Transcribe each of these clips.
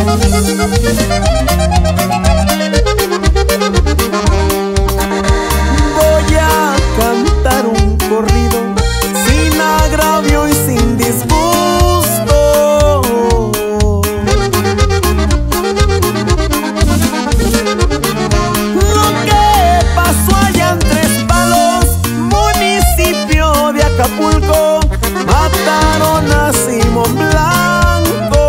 Voy a cantar un corrido sin agravio y sin disgusto. Lo que pasó allá en Tres Palos, municipio de Acapulco, mataron a Simón Blanco.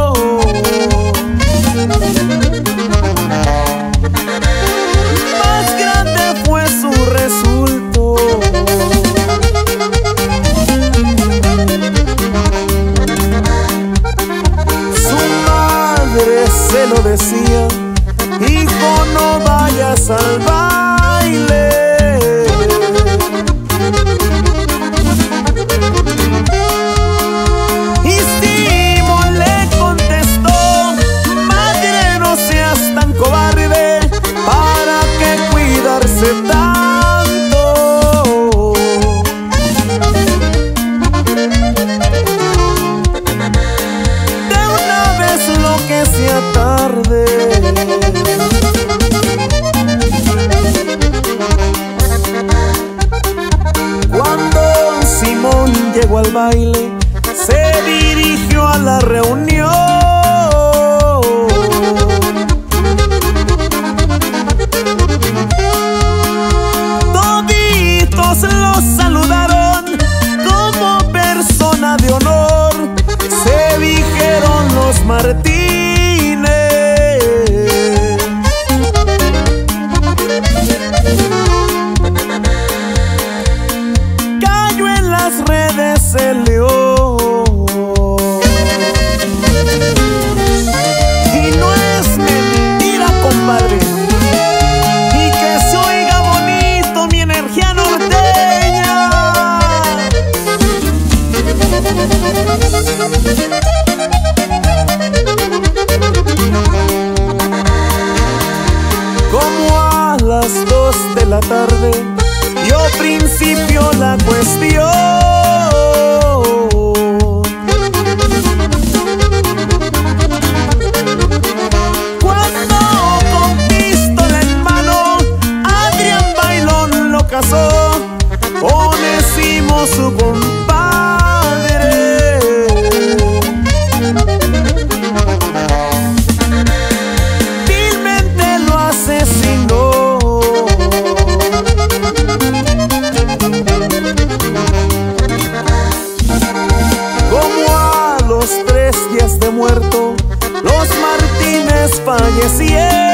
Más grande fue su resulto. Su madre se lo decía: hijo, no vayas al baile. Y Simón le contestó: madre, no seas tan cobarde, ¿para qué cuidarse tanto? De una vez lo que sea tarde. Cuando Simón llegó al baile, se dirigió a la reunión. Toditos lo saludaron como persona de honor. Se dijeron los Martínez. Cayó en las redes el león. Y no es mentira, compadre, y que se oiga bonito mi energía norteña. Como a las 2 de la tarde dio principio la cuestión. Cuando con pistola en mano Adrián Bailón lo casó, Onésimo su compadre. Vilmente lo asesinó. Como a los 3 días de muerto, los Martínez fallecieron.